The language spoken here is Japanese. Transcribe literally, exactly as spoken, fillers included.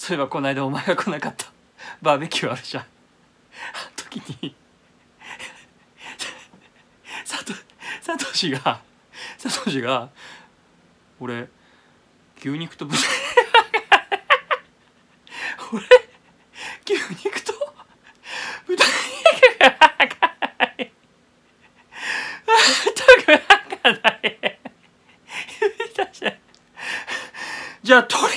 そういえばこの間お前が来なかったバーベキューあるじゃん。あの時にサトサトシがサトシが俺牛肉と豚俺牛肉と豚肉が分かんない全く分かんないじゃあとり